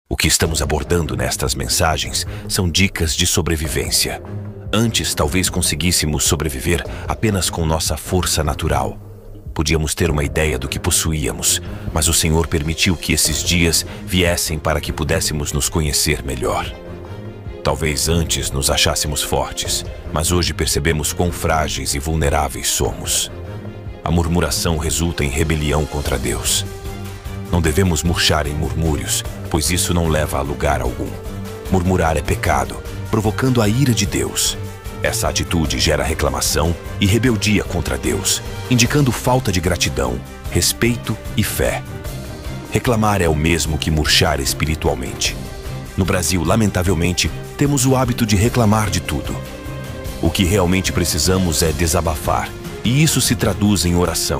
O que estamos abordando nestas mensagens são dicas de sobrevivência. Antes, talvez conseguíssemos sobreviver apenas com nossa força natural. Podíamos ter uma ideia do que possuíamos, mas o Senhor permitiu que esses dias viessem para que pudéssemos nos conhecer melhor. Talvez antes nos achássemos fortes, mas hoje percebemos quão frágeis e vulneráveis somos. A murmuração resulta em rebelião contra Deus. Não devemos murchar em murmúrios, pois isso não leva a lugar algum. Murmurar é pecado, provocando a ira de Deus. Essa atitude gera reclamação e rebeldia contra Deus, indicando falta de gratidão, respeito e fé. Reclamar é o mesmo que murchar espiritualmente. No Brasil, lamentavelmente, temos o hábito de reclamar de tudo. O que realmente precisamos é desabafar, e isso se traduz em oração.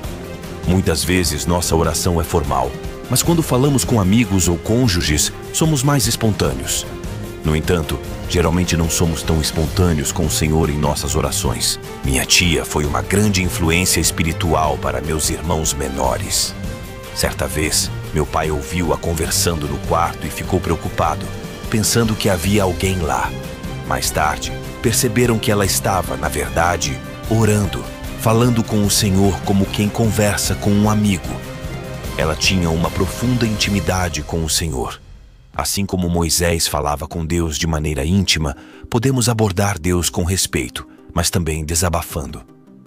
Muitas vezes nossa oração é formal, mas quando falamos com amigos ou cônjuges, somos mais espontâneos. No entanto, geralmente não somos tão espontâneos com o Senhor em nossas orações. Minha tia foi uma grande influência espiritual para meus irmãos menores. Certa vez, meu pai ouviu-a conversando no quarto e ficou preocupado, pensando que havia alguém lá. Mais tarde, perceberam que ela estava, na verdade, orando, falando com o Senhor como quem conversa com um amigo. Ela tinha uma profunda intimidade com o Senhor. Assim como Moisés falava com Deus de maneira íntima, podemos abordar Deus com respeito, mas também desabafando.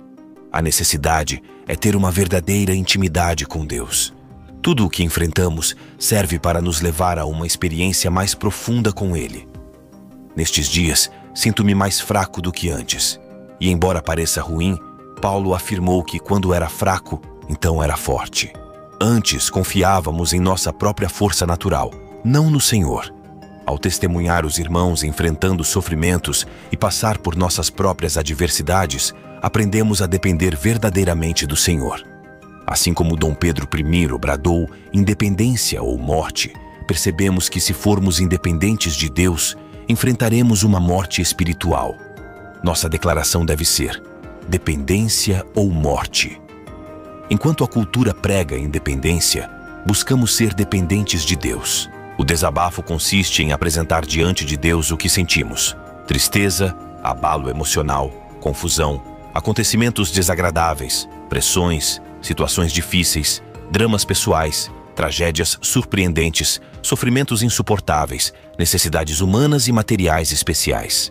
A necessidade é ter uma verdadeira intimidade com Deus. Tudo o que enfrentamos serve para nos levar a uma experiência mais profunda com Ele. Nestes dias, sinto-me mais fraco do que antes. E embora pareça ruim, Paulo afirmou que quando era fraco, então era forte. Antes confiávamos em nossa própria força natural, não no Senhor. Ao testemunhar os irmãos enfrentando sofrimentos e passar por nossas próprias adversidades, aprendemos a depender verdadeiramente do Senhor. Assim como Dom Pedro I bradou independência ou morte, percebemos que se formos independentes de Deus, enfrentaremos uma morte espiritual. Nossa declaração deve ser: dependência ou morte. Enquanto a cultura prega independência, buscamos ser dependentes de Deus. O desabafo consiste em apresentar diante de Deus o que sentimos: tristeza, abalo emocional, confusão, acontecimentos desagradáveis, pressões, situações difíceis, dramas pessoais, tragédias surpreendentes, sofrimentos insuportáveis, necessidades humanas e materiais especiais.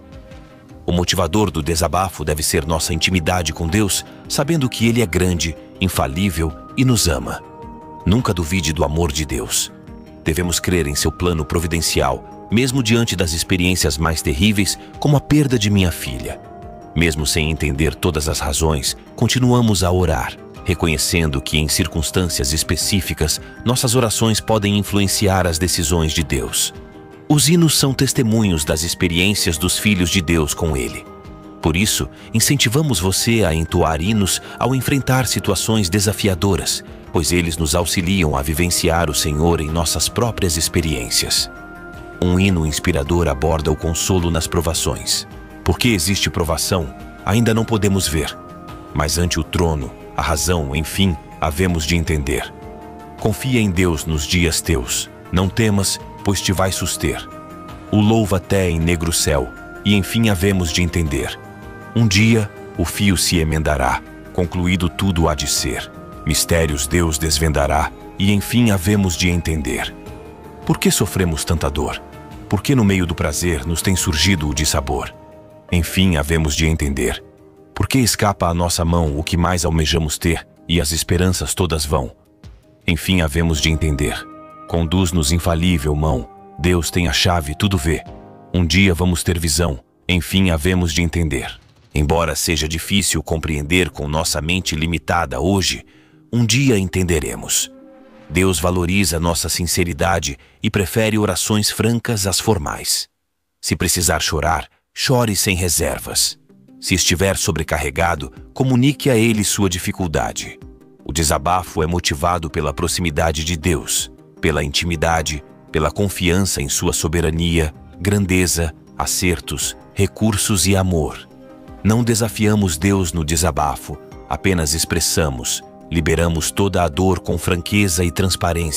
O motivador do desabafo deve ser nossa intimidade com Deus, sabendo que Ele é grande, infalível e nos ama. Nunca duvide do amor de Deus. Devemos crer em seu plano providencial, mesmo diante das experiências mais terríveis, como a perda de minha filha. Mesmo sem entender todas as razões, continuamos a orar, reconhecendo que em circunstâncias específicas, nossas orações podem influenciar as decisões de Deus. Os hinos são testemunhos das experiências dos filhos de Deus com Ele. Por isso, incentivamos você a entoar hinos ao enfrentar situações desafiadoras, pois eles nos auxiliam a vivenciar o Senhor em nossas próprias experiências. Um hino inspirador aborda o consolo nas provações. Porque existe provação, ainda não podemos ver, mas ante o trono, a razão, enfim, havemos de entender. Confia em Deus nos dias teus, não temas, pois te vai suster. O louva até em negro céu, e enfim havemos de entender. Um dia o fio se emendará, concluído tudo há de ser. Mistérios Deus desvendará, e enfim havemos de entender. Por que sofremos tanta dor? Por que no meio do prazer nos tem surgido o dissabor? Enfim havemos de entender. Por que escapa à nossa mão o que mais almejamos ter, e as esperanças todas vão? Enfim havemos de entender. Conduz-nos infalível mão, Deus tem a chave, tudo vê. Um dia vamos ter visão, enfim havemos de entender. Embora seja difícil compreender com nossa mente limitada hoje, um dia entenderemos. Deus valoriza nossa sinceridade e prefere orações francas às formais. Se precisar chorar, chore sem reservas. Se estiver sobrecarregado, comunique a Ele sua dificuldade. O desabafo é motivado pela proximidade de Deus, pela intimidade, pela confiança em sua soberania, grandeza, acertos, recursos e amor. Não desafiamos Deus no desabafo, apenas expressamos, liberamos toda a dor com franqueza e transparência,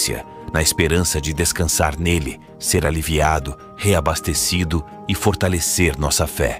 na esperança de descansar nele, ser aliviado, reabastecido e fortalecer nossa fé.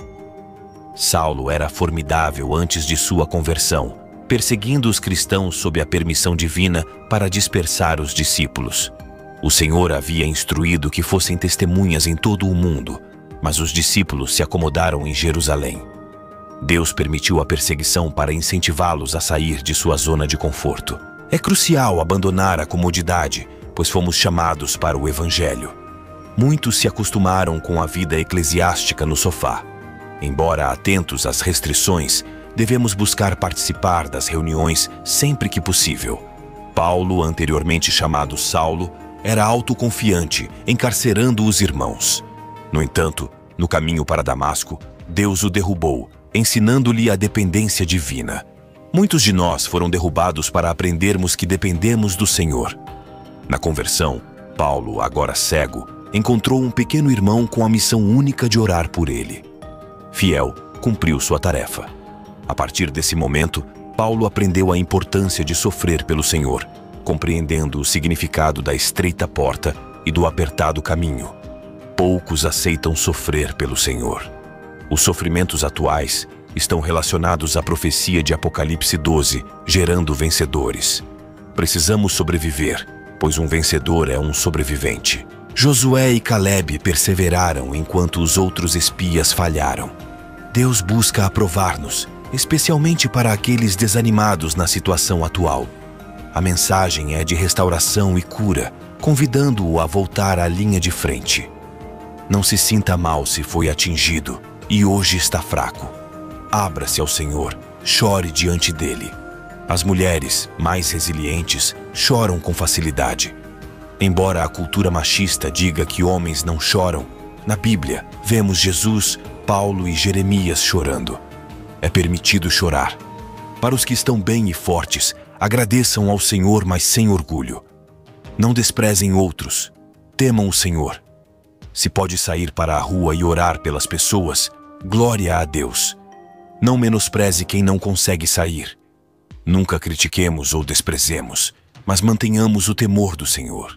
Saulo era formidável antes de sua conversão, perseguindo os cristãos sob a permissão divina para dispersar os discípulos. O Senhor havia instruído que fossem testemunhas em todo o mundo, mas os discípulos se acomodaram em Jerusalém. Deus permitiu a perseguição para incentivá-los a sair de sua zona de conforto. É crucial abandonar a comodidade, pois fomos chamados para o Evangelho. Muitos se acostumaram com a vida eclesiástica no sofá. Embora atentos às restrições, devemos buscar participar das reuniões sempre que possível. Paulo, anteriormente chamado Saulo, era autoconfiante, encarcerando os irmãos. No entanto, no caminho para Damasco, Deus o derrubou, ensinando-lhe a dependência divina. Muitos de nós foram derrubados para aprendermos que dependemos do Senhor. Na conversão, Paulo, agora cego, encontrou um pequeno irmão com a missão única de orar por ele. Fiel, cumpriu sua tarefa. A partir desse momento, Paulo aprendeu a importância de sofrer pelo Senhor, compreendendo o significado da estreita porta e do apertado caminho. Poucos aceitam sofrer pelo Senhor. Os sofrimentos atuais estão relacionados à profecia de Apocalipse 12, gerando vencedores. Precisamos sobreviver, pois um vencedor é um sobrevivente. Josué e Caleb perseveraram enquanto os outros espias falharam. Deus busca aprovar-nos, especialmente para aqueles desanimados na situação atual. A mensagem é de restauração e cura, convidando-o a voltar à linha de frente. Não se sinta mal se foi atingido e hoje está fraco. Abra-se ao Senhor, chore diante dele. As mulheres, mais resilientes, choram com facilidade. Embora a cultura machista diga que homens não choram, na Bíblia vemos Jesus, Paulo e Jeremias chorando. É permitido chorar. Para os que estão bem e fortes, agradeçam ao Senhor, mas sem orgulho. Não desprezem outros. Temam o Senhor. Se pode sair para a rua e orar pelas pessoas, glória a Deus. Não menospreze quem não consegue sair. Nunca critiquemos ou desprezemos, mas mantenhamos o temor do Senhor.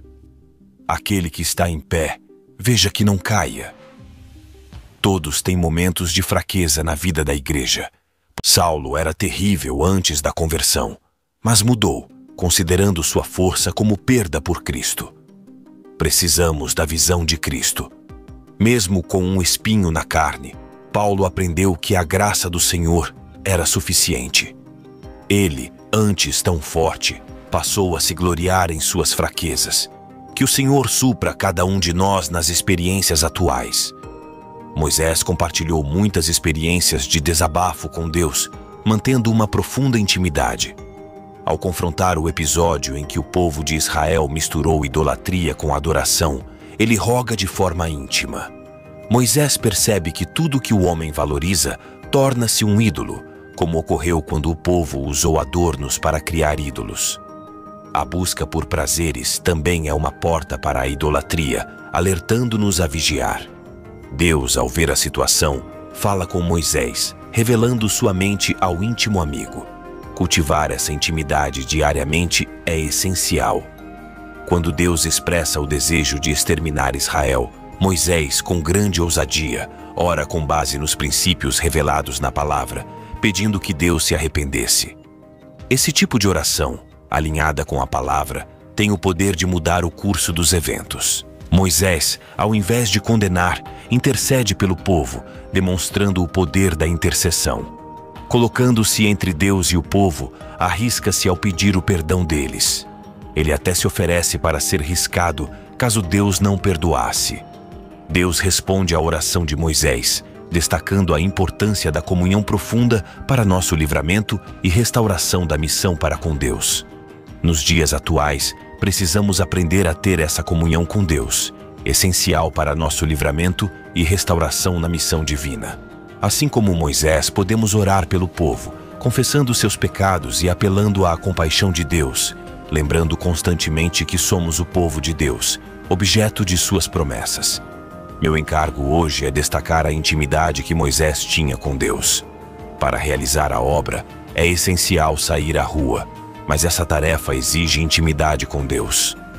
Aquele que está em pé, veja que não caia. Todos têm momentos de fraqueza na vida da igreja. Saulo era terrível antes da conversão, mas mudou, considerando sua força como perda por Cristo. Precisamos da visão de Cristo. Mesmo com um espinho na carne, Paulo aprendeu que a graça do Senhor era suficiente. Ele, antes tão forte, passou a se gloriar em suas fraquezas. Que o Senhor supra cada um de nós nas experiências atuais. Moisés compartilhou muitas experiências de desabafo com Deus, mantendo uma profunda intimidade. Ao confrontar o episódio em que o povo de Israel misturou idolatria com adoração, ele roga de forma íntima. Moisés percebe que tudo que o homem valoriza torna-se um ídolo, como ocorreu quando o povo usou adornos para criar ídolos. A busca por prazeres também é uma porta para a idolatria, alertando-nos a vigiar. Deus, ao ver a situação, fala com Moisés, revelando sua mente ao íntimo amigo. Cultivar essa intimidade diariamente é essencial. Quando Deus expressa o desejo de exterminar Israel, Moisés, com grande ousadia, ora com base nos princípios revelados na palavra, pedindo que Deus se arrependesse. Esse tipo de oração, alinhada com a palavra, tem o poder de mudar o curso dos eventos. Moisés, ao invés de condenar, intercede pelo povo, demonstrando o poder da intercessão. Colocando-se entre Deus e o povo, arrisca-se ao pedir o perdão deles. Ele até se oferece para ser riscado, caso Deus não perdoasse. Deus responde à oração de Moisés, destacando a importância da comunhão profunda para nosso livramento e restauração da missão para com Deus. Nos dias atuais, precisamos aprender a ter essa comunhão com Deus, essencial para nosso livramento e restauração na missão divina. Assim como Moisés, podemos orar pelo povo, confessando seus pecados e apelando à compaixão de Deus, lembrando constantemente que somos o povo de Deus, objeto de suas promessas. Meu encargo hoje é destacar a intimidade que Moisés tinha com Deus. Para realizar a obra, é essencial sair à rua, mas essa tarefa exige intimidade com Deus.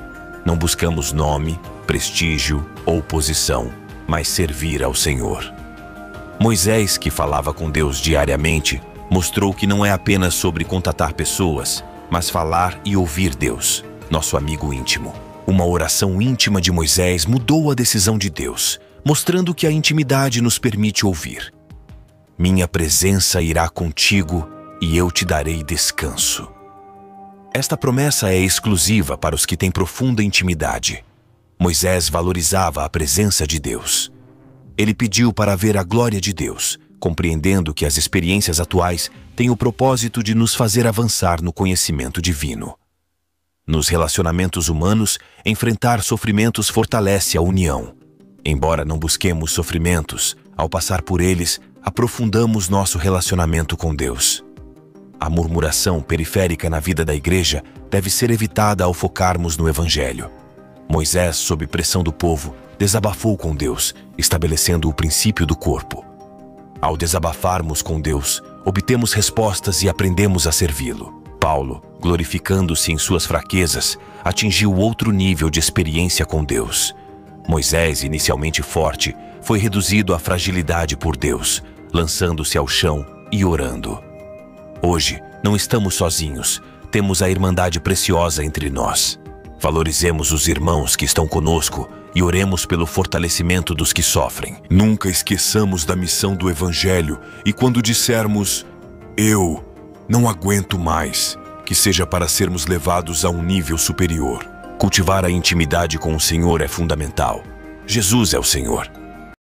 Não buscamos nome, prestígio ou posição, mas servir ao Senhor. Moisés, que falava com Deus diariamente, mostrou que não é apenas sobre contatar pessoas, mas falar e ouvir Deus, nosso amigo íntimo. Uma oração íntima de Moisés mudou a decisão de Deus, mostrando que a intimidade nos permite ouvir. Minha presença irá contigo e eu te darei descanso. Esta promessa é exclusiva para os que têm profunda intimidade. Moisés valorizava a presença de Deus. Ele pediu para ver a glória de Deus, compreendendo que as experiências atuais têm o propósito de nos fazer avançar no conhecimento divino. Nos relacionamentos humanos, enfrentar sofrimentos fortalece a união. Embora não busquemos sofrimentos, ao passar por eles, aprofundamos nosso relacionamento com Deus. A murmuração periférica na vida da igreja deve ser evitada ao focarmos no Evangelho. Moisés, sob pressão do povo, desabafou com Deus, estabelecendo o princípio do corpo. Ao desabafarmos com Deus, obtemos respostas e aprendemos a servi-lo. Paulo, glorificando-se em suas fraquezas, atingiu outro nível de experiência com Deus. Moisés, inicialmente forte, foi reduzido à fragilidade por Deus, lançando-se ao chão e orando. Hoje, não estamos sozinhos, temos a irmandade preciosa entre nós. Valorizemos os irmãos que estão conosco e oremos pelo fortalecimento dos que sofrem. Nunca esqueçamos da missão do Evangelho e quando dissermos, eu não aguento mais, que seja para sermos levados a um nível superior. Cultivar a intimidade com o Senhor é fundamental. Jesus é o Senhor.